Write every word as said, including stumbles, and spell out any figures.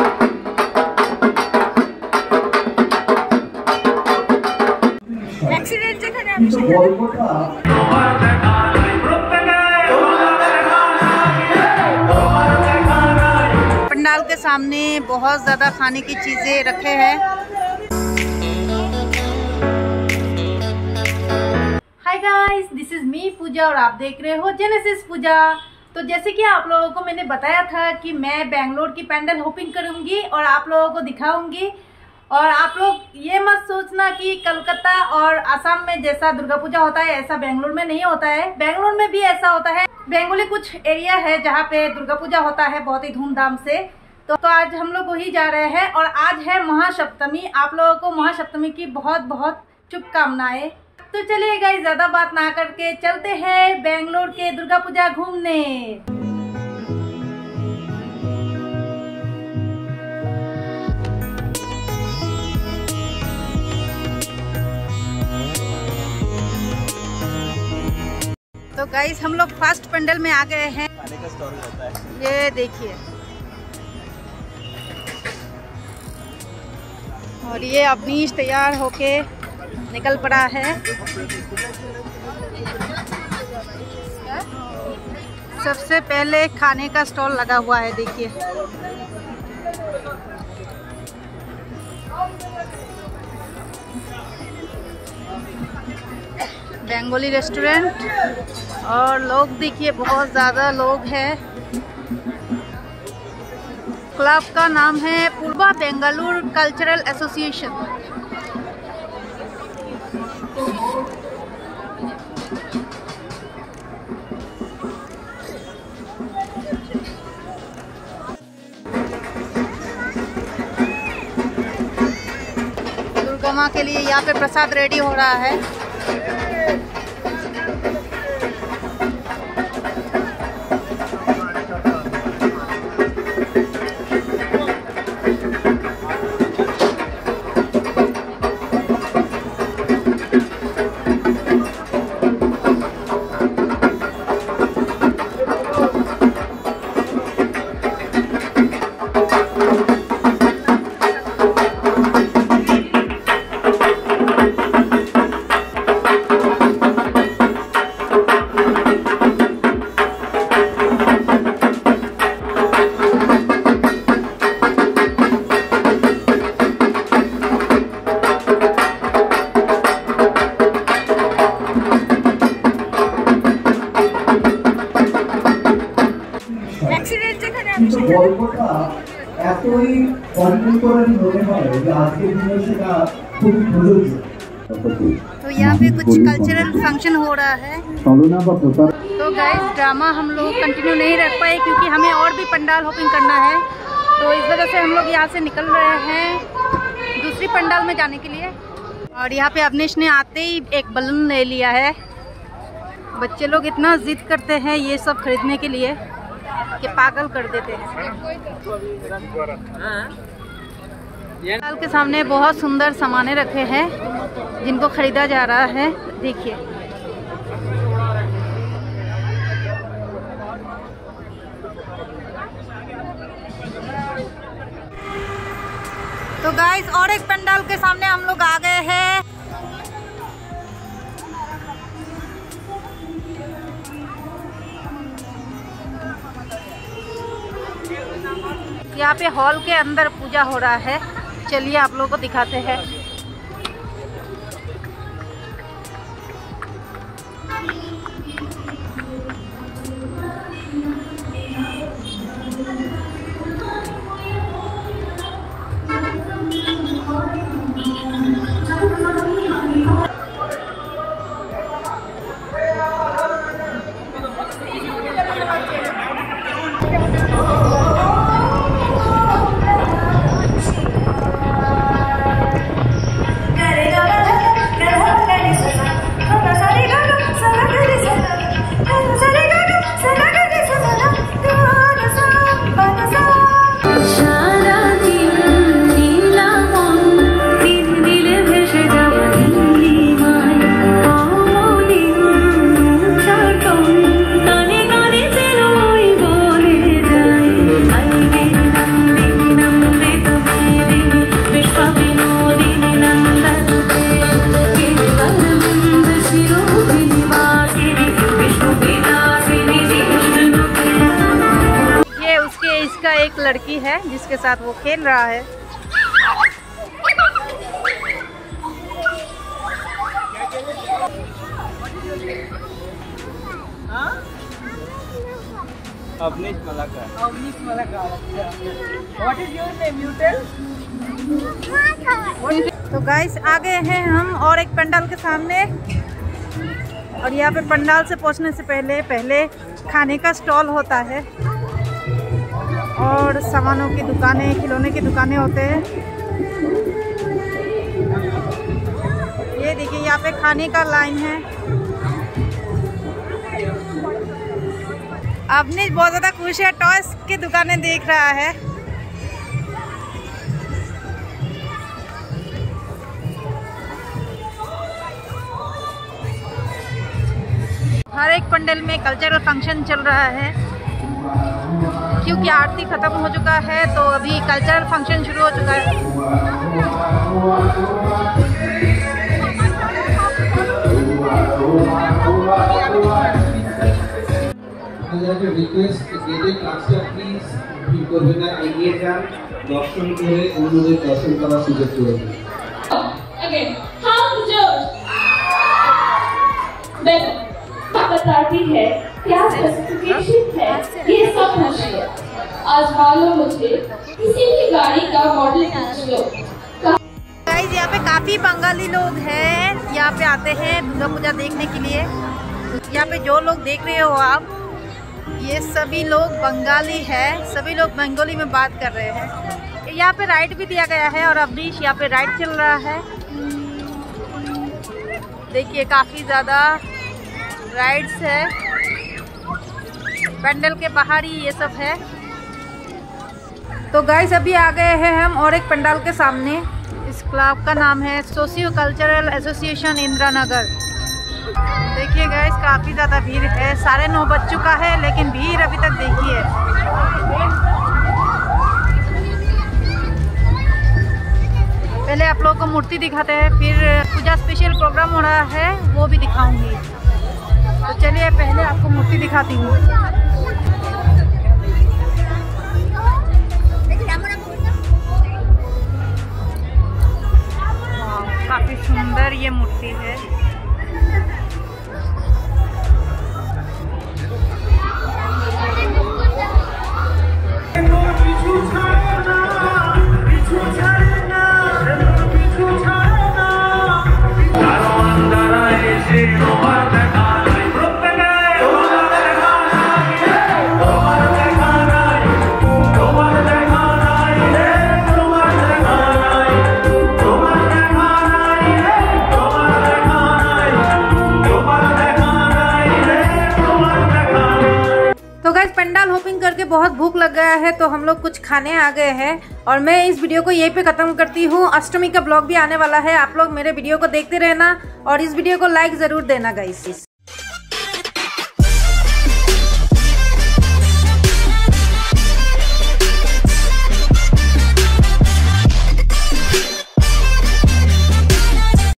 Accident যেখানে আমি पंडाल के सामने बहुत ज़्यादा खाने की चीज़ें रखे हैं। Hi guys, this is me Pooja और आप देख रहे हो जेनेसिस पूजा। तो जैसे कि आप लोगों को मैंने बताया था कि मैं बेंगलोर की पेंडल होपिंग करूंगी और आप लोगों को दिखाऊंगी। और आप लोग ये मत सोचना कि कलकत्ता और असम में जैसा दुर्गा पूजा होता है ऐसा बेंगलोर में नहीं होता है। बेंगलोर में भी ऐसा होता है। बेंगोली कुछ एरिया है जहाँ पे दुर्गा पूजा होता है बहुत ही धूमधाम से। तो, तो आज हम लोग वही जा रहे हैं और आज है महासप्तमी। आप लोगों को महासप्तमी की बहुत बहुत शुभकामनाएं। तो चलिए गाइस, ज्यादा बात ना करके चलते हैं बेंगलोर के दुर्गा पूजा घूमने। तो गाइस, हम लोग फर्स्ट पंडल में आ गए हैं। खाने का स्टॉल होता है, ये देखिए। और ये अवनीश तैयार होके निकल पड़ा है। सबसे पहले खाने का स्टॉल लगा हुआ है, देखिए। बेंगोली रेस्टोरेंट और लोग देखिए बहुत ज़्यादा लोग हैं। क्लब का नाम है पूर्वा बेंगलुरु कल्चरल एसोसिएशन। दुर्गा माँ के लिए यहाँ पे प्रसाद रेडी हो रहा है। तो यहाँ पे कुछ कल्चरल फंक्शन हो रहा है। तो गाइस, ड्रामा हम लोग कंटिन्यू नहीं रख पाए क्योंकि हमें और भी पंडाल होपिंग करना है। तो इस वजह से हम लोग यहाँ से निकल रहे हैं दूसरी पंडाल में जाने के लिए। और यहाँ पे अवनीश ने आते ही एक बलून ले लिया है। बच्चे लोग इतना जिद करते हैं ये सब खरीदने के लिए कि पागल कर देते हैं। पंडाल के सामने बहुत सुंदर सामानें रखे हैं जिनको खरीदा जा रहा है, देखिए। तो गाइस, और एक पंडाल के सामने हम लोग आ गए हैं। यहाँ पे हॉल के अंदर पूजा हो रहा है। चलिए आप लोगों को दिखाते हैं। लड़की है जिसके साथ वो खेल रहा है। Avneesh Malakar. Avneesh Malakar. What is your name? You tell. तो गाइस आ गए हैं हम और एक पंडाल के सामने, और यहाँ पे पंडाल से पहुँचने से पहले पहले खाने का स्टॉल होता है और सामानों की दुकानें, खिलौने की दुकानें होते हैं। ये देखिए यहाँ पे खाने का लाइन है। अवनीश बहुत ज़्यादा खुश है, टॉयस की दुकानें देख रहा है। हर एक पंडाल में कल्चरल फंक्शन चल रहा है, क्योंकि आरती ख़त्म हो चुका है तो अभी कल्चरल फंक्शन शुरू हो चुका है। रिक्वेस्ट गेটের কাজটা প্লিজ ভিড় করবেন না, এগিয়ে যান, দর্শন করে অন্যদের দর্শন করার সুযোগ করে দিন। Again, how judge? Better. बताती है क्या स्पेसिफिकेशन है, ये सब पूछिए। आज मालूम मुझे किसी भी गाड़ी का मॉडल पूछ लो। गाइस यहाँ पे काफ़ी बंगाली लोग हैं, यहाँ पे आते हैं दुर्गा पूजा देखने के लिए। यहाँ पे जो लोग देख रहे हो आप, ये सभी लोग बंगाली है, सभी लोग बंगाली में बात कर रहे हैं। यहाँ पे राइड भी दिया गया है और अवनीश यहाँ पे राइड चल रहा है। देखिए काफ़ी ज़्यादा राइड्स है, पंडाल के बाहर ही ये सब है। तो गाइस अभी आ गए हैं हम और एक पंडाल के सामने। इस क्लब का नाम है socio cultural association Indira Nagar. देखिए गाइस काफ़ी ज़्यादा भीड़ है, साढ़े नौ बज चुका है लेकिन भीड़ अभी तक देखिए। पहले आप लोगों को मूर्ति दिखाते हैं, फिर पूजा स्पेशल प्रोग्राम हो रहा है वो भी दिखाऊंगी। तो चलिए पहले आपको मूर्ति दिखाती हूँ। काफी सुंदर ये मूर्ति है। पंडाल होपिंग करके बहुत भूख लग गया है तो हम लोग कुछ खाने आ गए हैं और मैं इस वीडियो को यहीं पे खत्म करती हूँ। अष्टमी का ब्लॉग भी आने वाला है, आप लोग मेरे वीडियो को देखते रहना और इस वीडियो को लाइक जरूर देना गाइस।